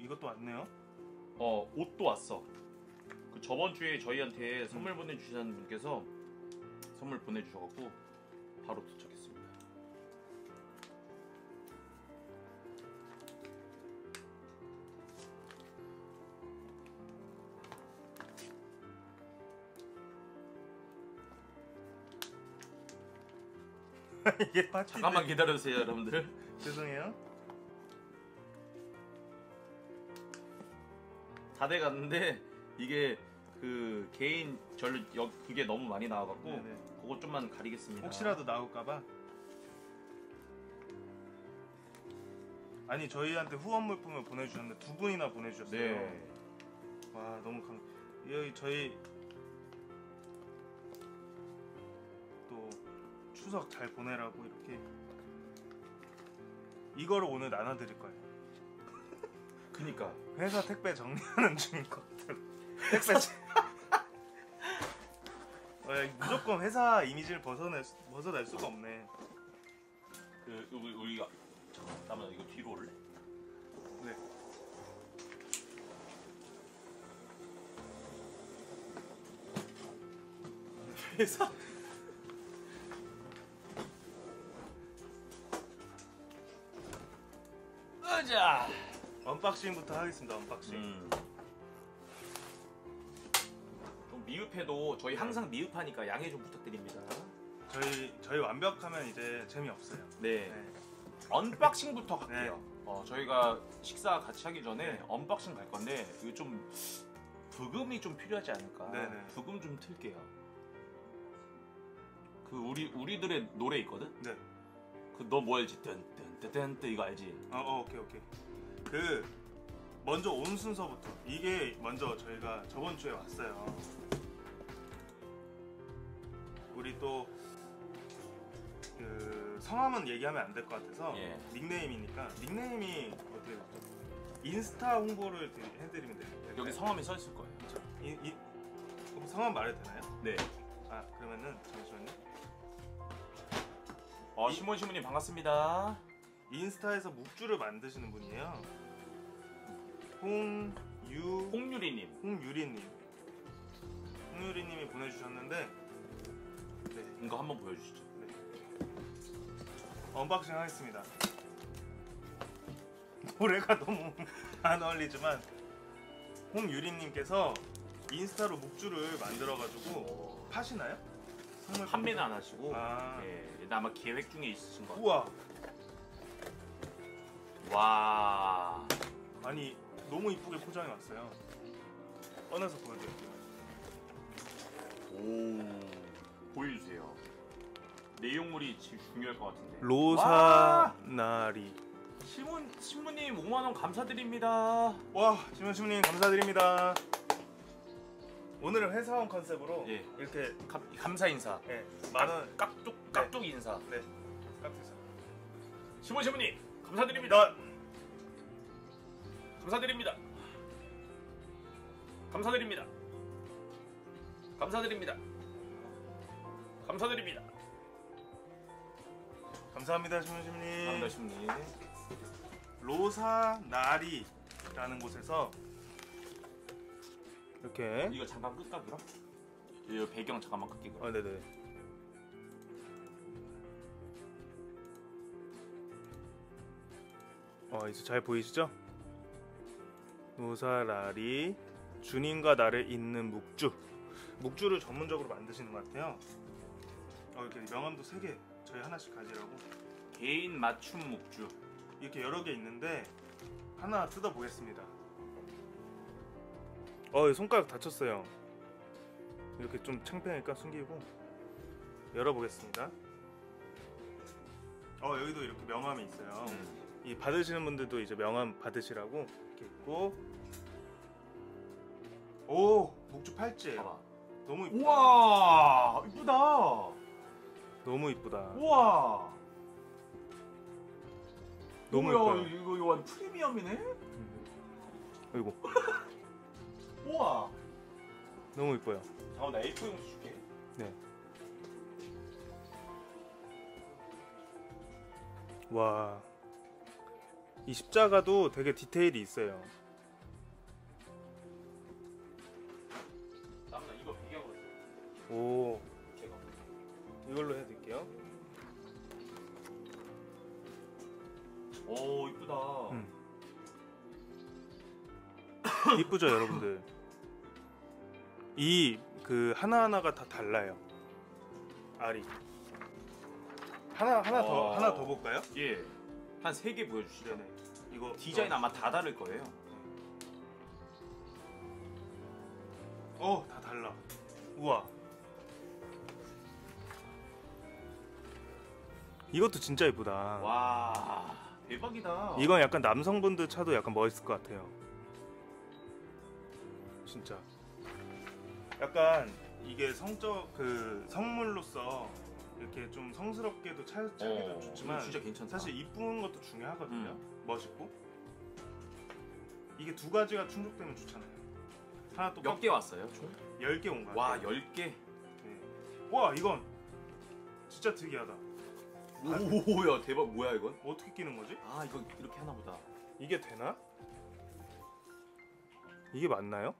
이것도 왔네요. 옷도 왔어. 그 저번 주에 저희한테 선물 보내주신 분께서 선물 보내주셔갖고 바로 도착했습니다. 이게 파티. 잠깐만 기다려주세요, 여러분들. 죄송해요. 다 돼갔는데 이게 그 개인 그게 너무 많이 나와갖고 네네. 그거 좀만 가리겠습니다. 혹시라도 나올까봐. 아니 저희한테 후원 물품을 보내주셨는데 두 분이나 보내주셨어요. 네. 와 너무 여기 저희 또 추석 잘 보내라고 이렇게 이거를 오늘 나눠드릴 거예요. 그니까 회사 택배 정리하는 중인 것들. 택배 무조건 회사 이미지를 벗어날 수가 없네. 그 우리가 잠깐만 이거 뒤로 올래? 네. 회사 으자. 언박싱부터 하겠습니다. 언박싱. 좀 미흡해도 저희 항상 미흡하니까 양해 좀 부탁드립니다. 저희 완벽하면 이제 재미없어요. 네. 언박싱부터 갈게요. 네. 저희가 식사 같이 하기 전에 네. 언박싱 갈 건데 이거 좀 부금이 좀 필요하지 않을까. 네네. 부금 좀 틀게요. 그 우리들의 노래 있거든. 네. 그 너 뭐 알지? 뜬뜬뜬뜬 이거 알지? 오케이. 그 먼저 온 순서부터 이게 먼저 저희가 저번 주에 왔어요. 우리 또 그 성함은 얘기하면 안 될 것 같아서 예. 닉네임이니까 닉네임이 어떻게 됐죠? 인스타 홍보를 해드리면 돼요. 여기 성함이 써 있을 거예요. 그럼 성함 말해도 되나요? 네. 그러면은 잠시만요. 시몬님 반갑습니다. 인스타에서 묵주를 만드시는 분이에요. 홍유리님이 보내주셨는데 네. 이거 한번 보여주시죠. 네. 언박싱 하겠습니다. 노래가 너무 안 어울리지만 홍유리님께서 인스타로 묵주를 만들어가지고 파시나요? 판매는 안 하시고 예. 아마 계획 중에 있으신 것 같아요. 우와. 와. 아니 너무 이쁘게 포장해 왔어요. 꺼내서 보여드릴게요. 오. 보여주세요. 내용물이 지금 중요할 것 같은데. 로사나리. 신부님 5만원 감사드립니다. 와 신부님 감사드립니다. 오늘은 회사원 컨셉으로 이렇게 감사 인사. 네, 만원 깍둑 인사. 네, 깍둑. 신부님 감사드립니다. 감사드립니다. 감사드립니다. 감사드립니다. 감사드립니다. 감사합니다 신부님. 감사합니다 신부님. 로사나리라는 곳에서 이렇게 이거 잠깐 끌까 그럼? 이 배경 잠깐만 끌게 그럼. 네네. 이제 잘 보이시죠? 노사라리 주님과 나를 잇는 묵주를 전문적으로 만드시는 것 같아요. 이렇게 명함도 3개 저희 하나씩 가지라고. 개인 맞춤 묵주 이렇게 여러 개 있는데 하나 뜯어 보겠습니다. 손가락 다쳤어요. 이렇게 좀 창피하니까 숨기고 열어보겠습니다. 여기도 이렇게 명함이 있어요. 이 받으시는 분들도 이제 명함 받으시라고 이렇게 있고. 오, 묵주 팔찌예요. 봐봐. 너무 이쁘다. 우와 이쁘다. 너무 이쁘다. 우와 너무 뭐야, 이뻐요. 이거 완 프리미엄이네. 아이고. 우와 너무 이뻐요. 잠깐만 나 A4 용지 줄게. 네. 와, 이 십자가도 되게 디테일이 있어요. 오, 이걸로 해드릴게요. 오 이쁘다. 이쁘죠, 여러분들? 이 그 하나하나가 다 달라요. 알이. 하나 더 볼까요? 예. 한 3개 보여주시죠. 네네. 이거 디자인 아마 다 다를 거예요. 다 달라. 우와. 이것도 진짜 예쁘다. 와 대박이다. 이건 약간 남성분들 차도 약간 멋있을 것 같아요. 진짜. 약간 이게 성적 그 성물로서 이렇게 좀 성스럽게도 차기도 좋지만 진짜 괜찮다. 사실 이쁜 것도 중요하거든요. 멋있고. 이게 두 가지가 충족되면 좋잖아요. 하나 또 몇 개 왔어요? 총? 10개 온 거야. 와 10개? 네. 와 이건 진짜 특이하다. 오야 대박. 뭐야 이건? 어떻게 끼는 거지? 아 이거 이렇게 하나 보다. 이게 되나? 이게 맞나요?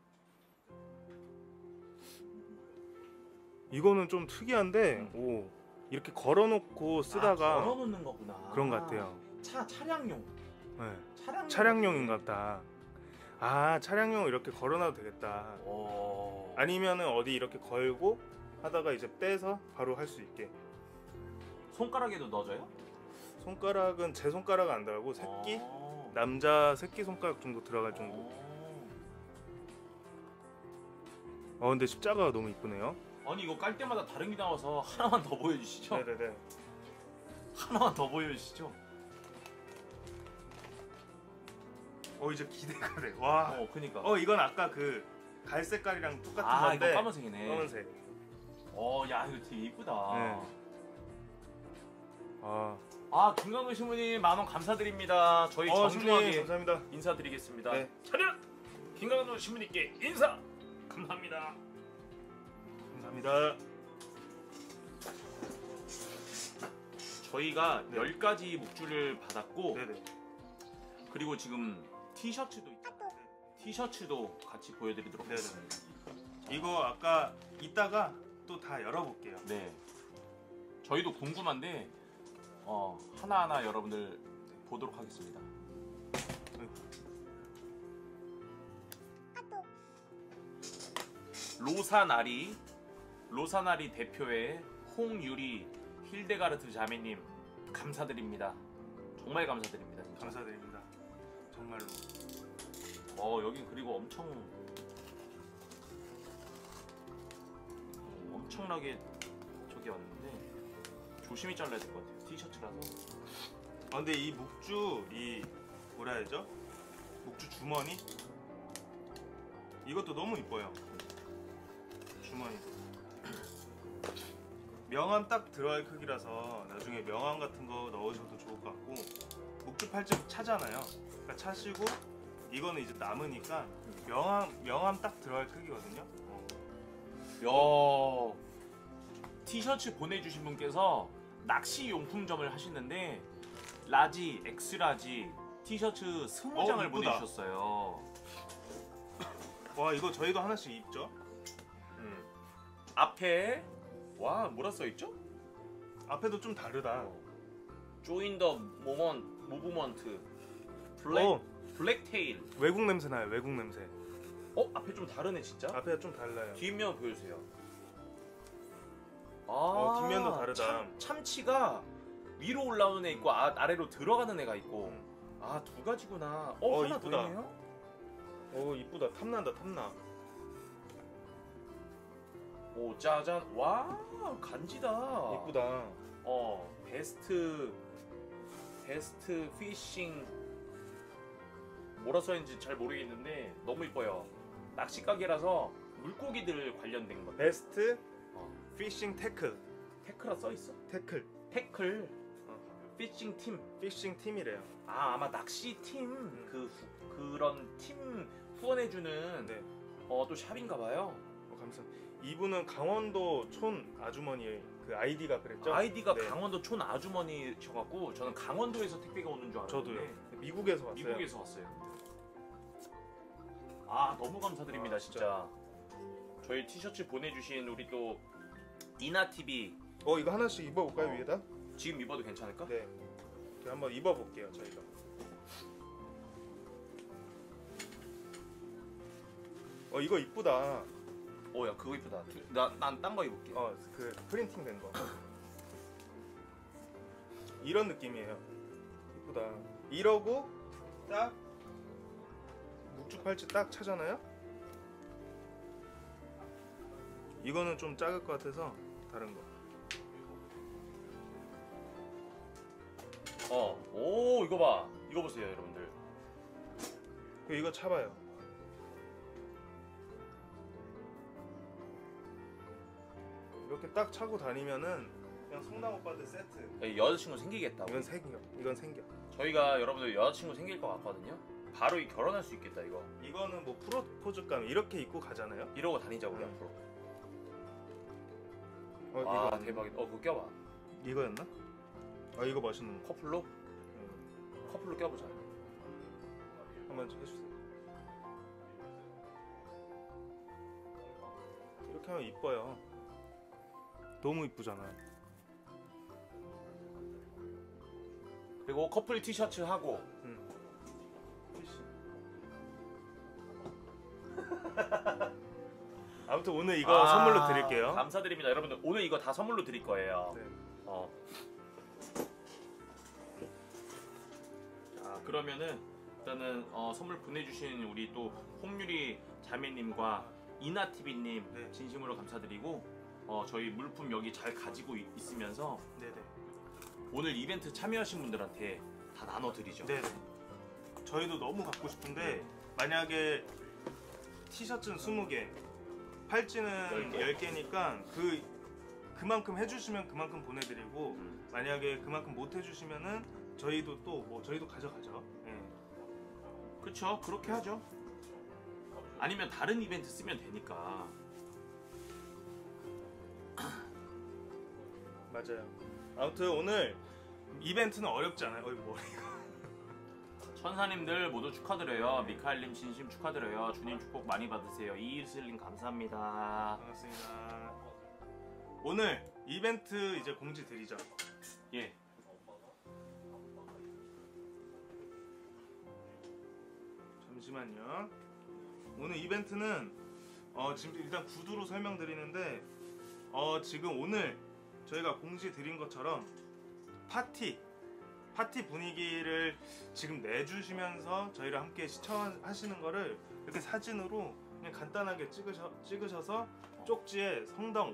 이거는 좀 특이한데 오 이렇게 걸어놓고 쓰다가 걸어놓는 거구나. 그런 것 같아요. 차량용. 네. 차량용 차량용인 것 같다. 아 차량용 이렇게 걸어놔도 되겠다. 아니면은 어디 이렇게 걸고 하다가 이제 빼서 바로 할 수 있게. 손가락에도 넣어줘요? 손가락은 제 손가락은 안 들어가고 새끼 남자 새끼 손가락 정도 들어갈 정도. 근데 십자가가 너무 이쁘네요. 아니 이거 깔 때마다 다른 게 나와서 하나만 더 보여주시죠. 네네네. 하나만 더 보여주시죠. 이제 기대가 돼. 와. 그니까. 이건 아까 그 갈색깔이랑 똑같은 건데. 이거 까만색이네. 까만색. 야 이거 되게 이쁘다. 네. 김강도 신부님 10,000원 감사드립니다. 저희 정중하게 감사합니다. 인사드리겠습니다. 네. 차렷! 김강도 신부님께 인사! 감사합니다. 감사합니다. 저희가 네. 10가지 묵주를 받았고 네네. 그리고 지금 티셔츠도 있잖아요. 티셔츠도 같이 보여드리도록 네네. 하겠습니다. 이거 아까 이따가 또 다 열어볼게요. 네. 저희도 궁금한데 하나하나 여러분들 보도록 하겠습니다. 로사나리 대표의 홍유리 힐데가르트 자매님 감사드립니다. 정말 감사드립니다. 진짜. 감사드립니다. 정말로. 여긴 그리고 엄청나게 저기 왔는데 조심히 잘라야 될 것 같아요. 티셔츠라서. 근데 이 묵주 뭐라 해야죠? 묵주 주머니 이것도 너무 이뻐요. 주머니도 명암 딱 들어갈 크기라서 나중에 명암 같은 거 넣으셔도 좋을 것 같고 묵주 팔찌 차잖아요. 그러니까 차시고 이거는 이제 남으니까 명암 딱 들어갈 크기거든요. 티셔츠 보내주신 분께서 낚시 용품점을 하시는데 라지, 엑스라지 티셔츠 20장을 이쁘다. 보내주셨어요. 와 이거 저희도 하나씩 입죠? 앞에 뭐라 써있죠? 앞에도 좀 다르다. Join the movement 블랙테일. 외국 냄새 나요. 외국 냄새. 앞에 좀 다르네 진짜. 앞에가 좀 달라요. 뒷면 보여주세요. 뒷면도 다르다. 참치가 위로 올라오는 애 있고 아래로 들어가는 애가 있고. 두 가지구나. 하나 이쁘다. 더 있네요. 이쁘다. 탐난다 탐나. 오 짜잔. 와 간지다. 이쁘다. 베스트 피싱 뭐라 써있는지 잘 모르겠는데 너무 이뻐요. 낚시 가게라서 물고기들 관련된 거. 베스트 피싱 태클. 태클라 써있어? 태클. 태클 피싱 팀. 피싱 팀이래요. 아마 낚시 팀 그런 팀 후원해주는 네. 또 샵인가봐요. 감사합니다. 이분은 강원도 촌 아주머니 그 아이디가 그랬죠? 아이디가 네. 강원도 촌 아주머니셔갖고 저는 강원도에서 택배가 오는 줄 알았는데 저도요. 미국에서 왔어요. 미국에서 왔어요. 너무 감사드립니다. 진짜. 진짜 저희 티셔츠 보내주신 우리 또 이나TV 이거 하나씩 입어볼까요 위에다? 지금 입어도 괜찮을까? 네. 제가 한번 입어볼게요 저희가. 이거 이쁘다. 야 그거 이쁘다. 난 딴 거 입을게. 그 프린팅 된 거. 이런 느낌이에요. 이쁘다. 이러고 딱 묵주 팔찌 딱 차잖아요. 이거는 좀 작을 것 같아서 다른 거. 오 이거 봐. 이거 보세요 여러분들. 이거 차봐요. 이렇게 딱 차고 다니면은 그냥 성당 오빠들 세트. 여자친구 생기겠다. 이건 생겨. 이건 생겨. 저희가 여러분들 여자친구 생길 것 같거든요. 바로 결혼할 수 있겠다 이거. 이거는 뭐 프로포즈감 이렇게 입고 가잖아요. 이러고 다니자 우리 응. 앞으로. 이거 대박이다. 그거 껴봐. 이거였나? 이거 멋있는 거. 커플로? 커플로 껴보자. 한번 해주세요. 이렇게 하면 이뻐요. 너무 이쁘잖아. 그리고 커플 티셔츠 하고. 아무튼 오늘 이거 선물로 드릴게요. 감사드립니다 여러분들. 오늘 이거 다 선물로 드릴 거예요. 네. 자 그러면은 일단은 선물 보내주신 우리 또 홍유리 자매님과 이나TV님 네. 진심으로 감사드리고 저희 물품 여기 잘 가지고 있으면서 네네. 오늘 이벤트 참여하신 분들한테 다 나눠드리죠. 네네. 저희도 너무 갖고 싶은데 만약에 티셔츠는 20개, 팔찌는 10개니까 그만큼 해주시면 그만큼 보내드리고 만약에 그만큼 못 해주시면은 저희도 또 저희도 가져가죠. 네. 그쵸 그렇게 하죠. 아니면 다른 이벤트 쓰면 되니까. 맞아요. 아무튼 오늘 이벤트는 어렵지 않아요. 머리가. 천사님들 모두 축하드려요. 미카엘님 진심 축하드려요. 주님 축복 많이 받으세요. 이슬님 감사합니다. 반갑습니다. 오늘 이벤트 이제 공지 드리죠. 예. 잠시만요. 오늘 이벤트는 지금 일단 구두로 설명드리는데 지금 오늘 저희가 공지 드린 것처럼 파티 분위기를 지금 내주시면서 저희랑 함께 시청하시는 거를 이렇게 사진으로 그냥 간단하게 찍으셔서 쪽지에 성당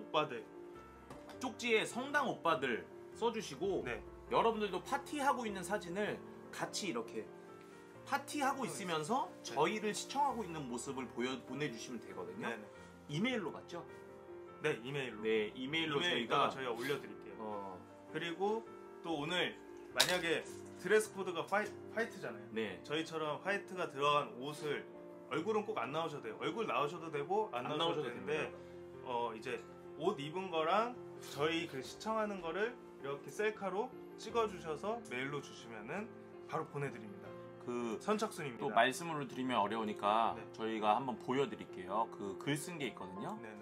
오빠들 써주시고 네. 여러분들도 파티하고 있는 사진을 같이 이렇게 파티하고 있으면서 저희를 시청하고 있는 모습을 보내주시면 되거든요. 네네. 이메일로 맞죠? 네, 이메일로. 네, 이메일로 저희가 올려드릴게요. 그리고 또 오늘 만약에 드레스 코드가 화이트잖아요. 네. 저희처럼 화이트가 들어간 옷을 얼굴은 꼭 안 나오셔도 돼요. 얼굴 나오셔도 되고 안 나오셔도 되는데 이제 옷 입은 거랑 저희 그 시청하는 거를 이렇게 셀카로 찍어주셔서 메일로 주시면은 바로 보내드립니다. 그 선착순입니다. 또 말씀으로 드리면 어려우니까 네. 저희가 한번 보여드릴게요. 그 글 쓴 게 있거든요. 네네.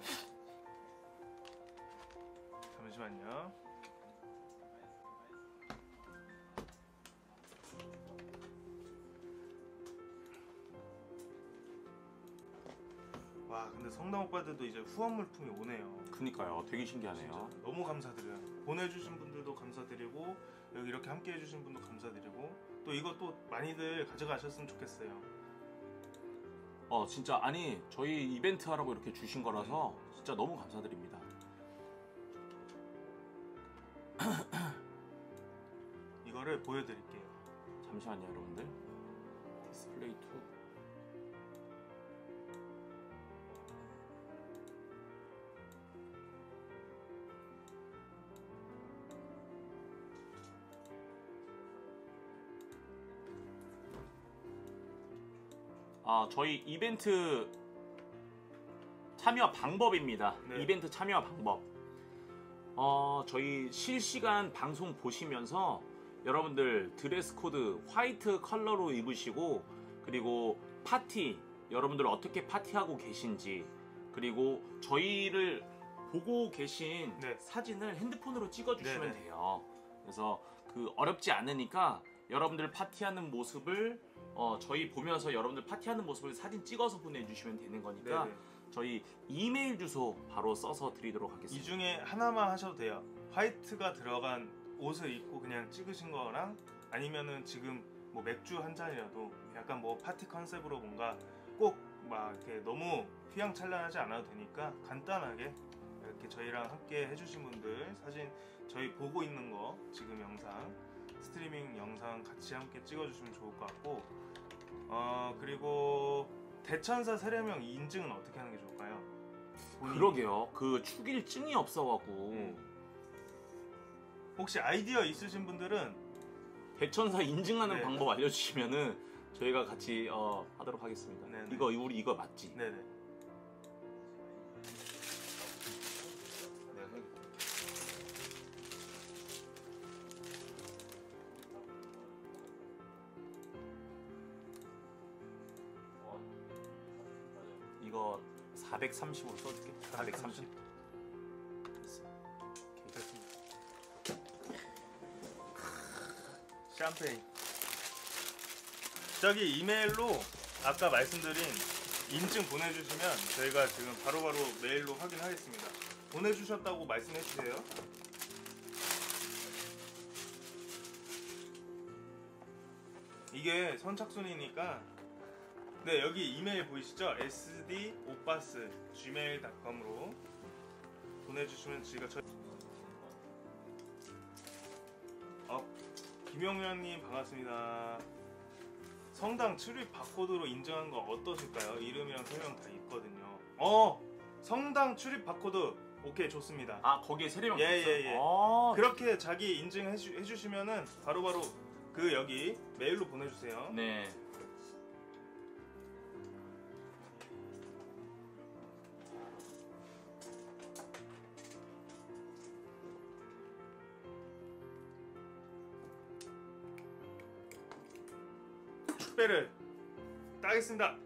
잠시만요. 와, 근데 성당 오빠들도 이제 후원 물품이 오네요. 그니까요. 되게 신기하네요. 진짜 너무 감사드려요. 보내주신 분들도 감사드리고 여기 이렇게 함께 해주신 분도 감사드리고 또 이거 또 많이들 가져가셨으면 좋겠어요. 진짜 아니 저희 이벤트 하라고 이렇게 주신 거라서 진짜 너무 감사드립니다. 이거를 보여드릴게요. 잠시만요 여러분들. 디스플레이 2. 저희 이벤트 참여 방법입니다. 네. 이벤트 참여 방법. 저희 실시간 방송 보시면서 여러분들 드레스 코드 화이트 컬러로 입으시고 그리고 파티 여러분들 어떻게 파티하고 계신지 그리고 저희를 보고 계신 네. 사진을 핸드폰으로 찍어주시면 네네. 돼요. 그래서 그 어렵지 않으니까 여러분들 파티하는 모습을 저희 보면서 여러분들 파티하는 모습을 사진 찍어서 보내주시면 되는 거니까 네네. 저희 이메일 주소 바로 써서 드리도록 이 하겠습니다. 중에 하나만 하셔도 돼요. 화이트가 들어간 옷을 입고 그냥 찍으신 거랑 아니면은 지금 뭐 맥주 한 잔이라도 약간 뭐 파티 컨셉으로 뭔가 꼭 막 이렇게 너무 휘황찬란하지 않아도 되니까 간단하게 이렇게 저희랑 함께 해주신 분들 사진 저희 보고 있는 거 지금 영상 스트리밍 영상 같이 함께 찍어주시면 좋을 것 같고 그리고 대천사 세례명 인증은 어떻게 하는 게 좋을까요? 본인이 그러게요. 그 축일증이 없어갖고 혹시 아이디어 있으신 분들은 대천사 인증하는 네. 방법 알려주시면은 저희가 같이 하도록 하겠습니다. 네네. 우리 이거 맞지? 네네. 이거 430으로 써줄게. 430. 됐어. 됐습니다. 샴페인. 저기 이메일로 아까 말씀드린 인증 보내주시면 저희가 지금 바로바로 메일로 확인하겠습니다. 보내주셨다고 말씀해 주세요. 이게 선착순이니까 네 여기 이메일 보이시죠? sdopbas@gmail.com으로 보내주시면 저희가 김영현님 반갑습니다. 성당 출입 바코드로 인증한 거 어떠실까요? 이름이랑 설명 다 있거든요. 성당 출입 바코드 오케이 좋습니다. 아 거기에 세례명 예, 있어요? 예, 예. 아, 그렇게 자기 인증해 주시면은 바로바로 그 여기 메일로 보내주세요. 네. 축배를 따겠습니다.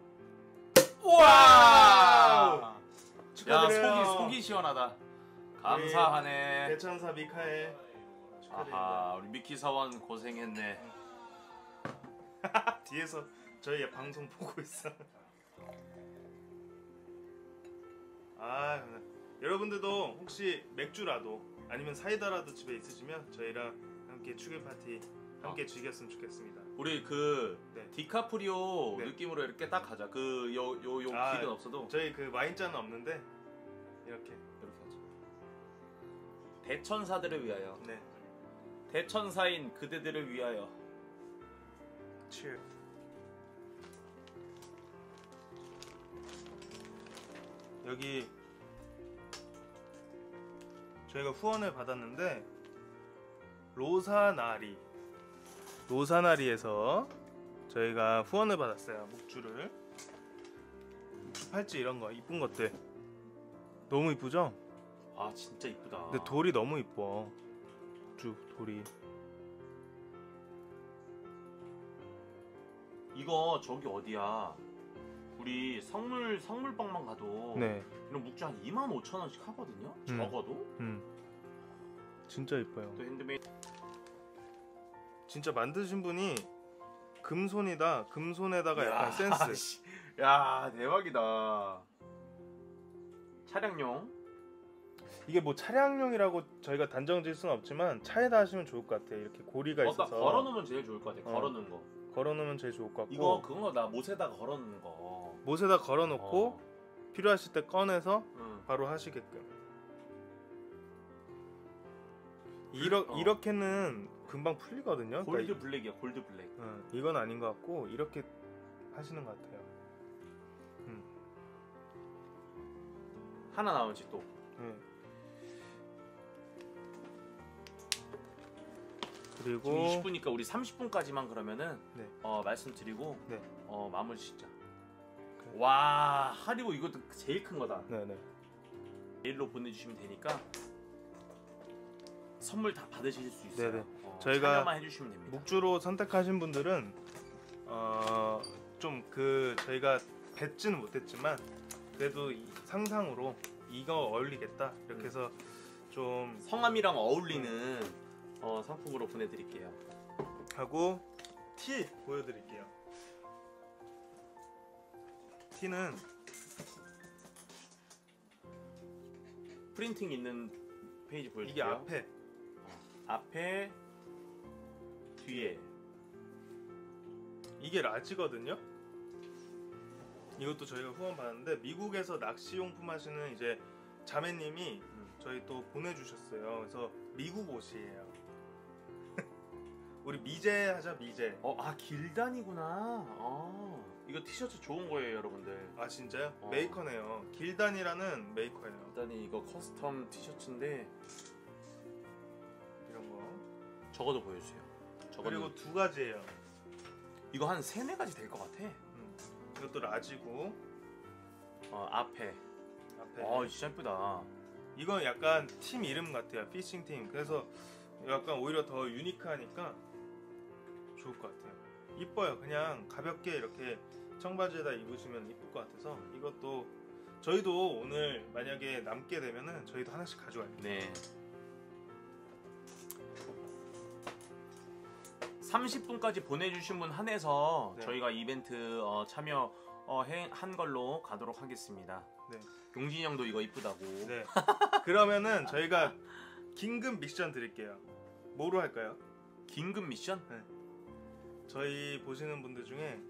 우와! 야 축하드려요. 속이 시원하다. 감사하네. 대천사 미카엘 축하드립니다. 아하 우리 미키 사원 고생했네. 뒤에서 저희 방송 보고 있어. 여러분들도 혹시 맥주라도 아니면 사이다라도 집에 있으시면 저희랑 함께 축일 파티 함께 즐겼으면 좋겠습니다. 우리 그 네. 디카프리오 네. 느낌으로 이렇게 딱 가자. 그 요 아, 길은 없어도 저희 그 와인잔은 없는데 이렇게. 이렇게 하자. 대천사들을 위하여. 네. 대천사인 그대들을 위하여. Cheers. 여기 저희가 후원을 받았는데 로사나리에서 저희가 후원을 받았어요. 묵주 팔찌 이런 거 이쁜 것들 너무 이쁘죠? 아 진짜 이쁘다. 근데 돌이 너무 이뻐. 묵주 돌이. 이거 저기 어디야? 우리 성물빵만 가도 네. 이런 묵주 한 25,000원씩 하거든요. 적어도. 진짜 이뻐요. 또 핸드메이드. 진짜 만드신 분이 금손이다. 금손에다가 약간 센스. 야 대박이다. 차량용. 이게 뭐 차량용이라고 저희가 단정질 수는 없지만 차에다 하시면 좋을 것 같아요. 이렇게 고리가 나 있어서 걸어놓으면 제일 좋을 것 같아. 걸어놓는 거. 걸어놓으면 제일 좋을 것 같고 이거 그거 나 못에다가 걸어놓는 거. 못에다 걸어놓고 필요하실 때 꺼내서 응. 바로 하시게끔. 어. 이렇게는 금방 풀리거든요. 골드 그러니까 블랙이야. 골드 블랙. 이건 아닌 것 같고 이렇게 하시는 것 같아요. 하나 나오지 또. 네. 그리고 지금 20분이니까 우리 30분까지만 그러면은 네. 말씀드리고 네. 마무리 짓자. 와 하리보 이것도 제일 큰 거다. 네네. 메일로 보내주시면 되니까 선물 다 받으실 수 있어요. 네네. 저희가 참여만 해주시면 됩니다. 묵주로 선택하신 분들은 좀 저희가 뵙지는 못했지만 그래도 이 상상으로 이거 어울리겠다 이렇게 해서 좀 성함이랑 어울리는 상품으로 보내드릴게요. 하고 티 보여드릴게요. 티는 프린팅 있는 페이지 이게 보여줄게요. 앞에 뒤에 이게 라지거든요. 이것도 저희가 후원 받았는데 미국에서 낚시용품 하시는 이제 자매님이 저희 또 보내주셨어요. 그래서 미국 옷이에요. 우리 미제 하자 미제. 길단이구나. 이거 티셔츠 좋은 거예요, 여러분들. 아 진짜요? 메이커네요. 길단이라는 메이커예요. 길단이 이거 커스텀 티셔츠인데 이런 거. 저거도 보여주세요. 그리고 두 가지예요. 이거 한 3-4가지 될 것 같아. 이것도 라지고 앞에 진짜 예쁘다. 이건 약간 팀 이름 같아요. 피싱 팀. 그래서 약간 오히려 더 유니크하니까 좋을 것 같아요. 이뻐요. 그냥 가볍게 이렇게 청바지에다 입으시면 이쁠 것 같아서 이것도 저희도 오늘 만약에 남게 되면은 저희도 하나씩 가져와요. 네. 30분까지 보내주신 분 한해서 네. 저희가 이벤트 참여 한 걸로 가도록 하겠습니다. 네. 용진이 형도 이거 이쁘다고. 네. 그러면은 저희가 긴급 미션 드릴게요. 뭐로 할까요? 긴급 미션? 저희 보시는 분들 중에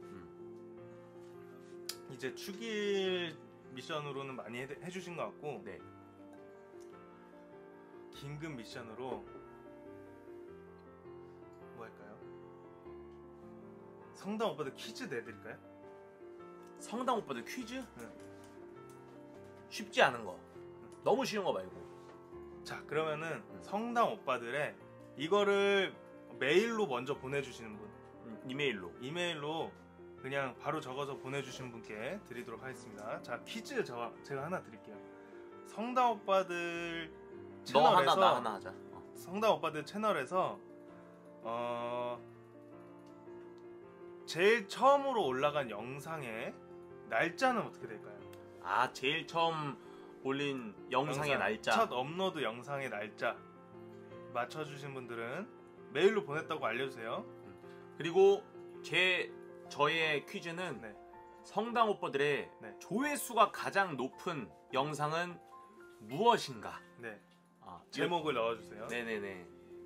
이제 축일 미션으로는 많이 해주신 것 같고 네. 긴급 미션으로 뭐 할까요? 성당 오빠들 퀴즈 내드릴까요? 성당 오빠들 퀴즈? 네. 쉽지 않은 거. 너무 쉬운 거 말고. 자 그러면은 성당 오빠들의 이거를 메일로 먼저 보내주시는 분 이메일로 그냥 바로 적어서 보내주신 분께 드리도록 하겠습니다. 자 퀴즈 제가 하나 드릴게요. 성당 오빠들 너 하나 채널에서 나 하나 하자. 성당 오빠들 채널에서 제일 처음으로 올라간 영상의 날짜는 어떻게 될까요? 제일 처음 올린 영상의 날짜. 첫 업로드 영상의 날짜 맞춰주신 분들은 메일로 보냈다고 알려주세요. 그리고 저의 퀴즈는 네. 성당 오빠들의 네. 조회수가 가장 높은 영상은 무엇인가? 네. 제목을 넣어주세요. 네네네.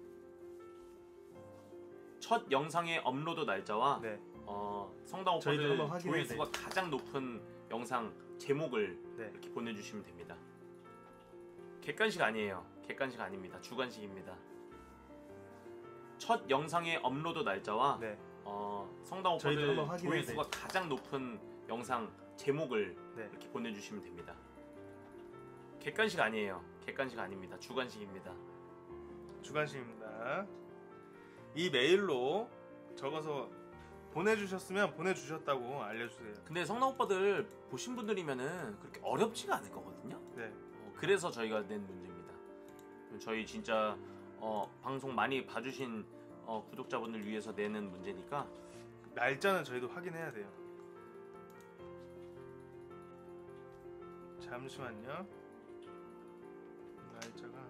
첫 영상의 업로드 날짜와 네. 성당 저희도 오빠들 한번 확인해야 조회수가 가장 높은 영상 제목을 네. 이렇게 보내주시면 됩니다. 객관식 아니에요. 객관식 아닙니다. 주관식입니다. 첫 영상의 업로드 날짜와 네. 성당 저희도 오빠들 한번 확인해야 조회수가 가장 높은 영상 제목을 네. 이렇게 보내주시면 됩니다. 객관식 아니에요. 객관식 아닙니다. 주관식입니다. 주관식입니다. 이 메일로 적어서 보내주셨으면 보내주셨다고 알려주세요. 근데 성당 오빠들 보신 분들이면은 그렇게 어렵지가 않을 거거든요. 네. 그래서 저희가 낸 문제입니다. 저희 진짜 방송 많이 봐주신 구독자분들 위해서 내는 문제니까. 날짜는 저희도 확인해야 돼요. 잠시만요. 날짜가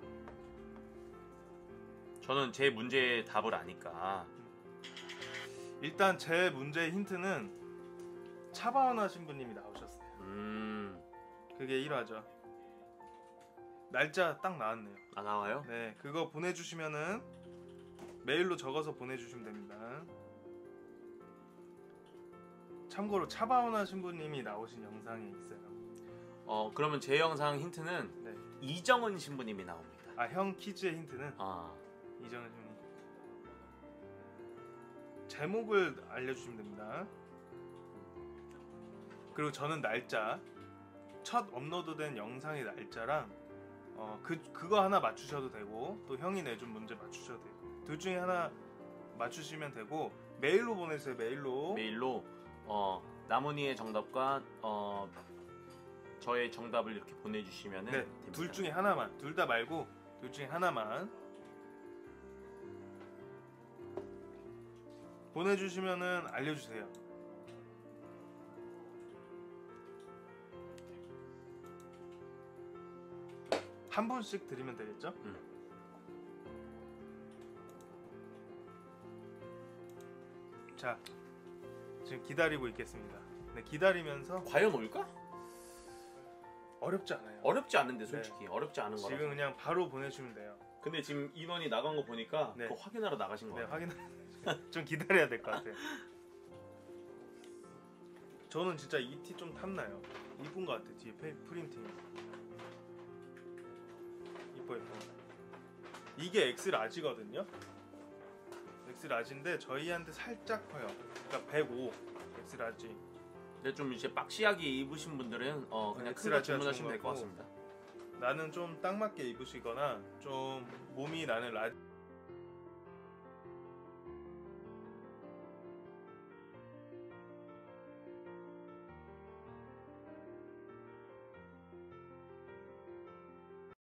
저는 제 문제의 답을 아니까. 일단 제 문제의 힌트는 차바원 신부님이 나오셨어요. 그게 1화죠. 날짜 딱 나왔네요. 나와요? 네, 그거 보내주시면은 메일로 적어서 보내주시면 됩니다. 참고로 차바원 신부님이 나오신 영상이 있어요. 그러면 제 영상 힌트는 네. 이정은 신부님이 나옵니다. 형 퀴즈의 힌트는 이정은 신부님. 제목을 알려주시면 됩니다. 그리고 저는 날짜, 첫 업로드된 영상의 날짜랑 그거 하나 맞추셔도 되고 또 형이 내준 문제 맞추셔도 돼요. 둘 중에 하나 맞추시면 되고 메일로 보내주세요. 메일로 나문희의 정답과 저의 정답을 이렇게 보내주시면 네, 됩니다. 둘 중에 하나만, 둘 다 말고 둘 중에 하나만 보내주시면은 알려주세요. 한 분씩 드리면 되겠죠? 자, 지금 기다리고 있겠습니다. 네, 기다리면서 과연 올까? 어렵지 않아요. 어렵지 않은데 솔직히 어렵지 않은 거라. 지금 그냥 바로 보내주면 돼요. 근데 지금 인원이 나간 거 보니까 네. 그거 확인하러 나가신 네, 거예요. 좀 기다려야 될 것 같아요. 저는 진짜 이 티 좀 탐나요. 이쁜 것 같아. 뒤에 프린팅이 이뻐. 이게 엑스라지거든요. 엑스라지인데 저희한테 살짝 커요. 그러니까 105 엑스라지. 근데 좀 이제 박시하게 입으신 분들은 그냥 큰 거 엑스라지가 주문하시면 좋은 될 것 것 같습니다. 나는 좀 딱 맞게 입으시거나 좀 몸이 나는 라지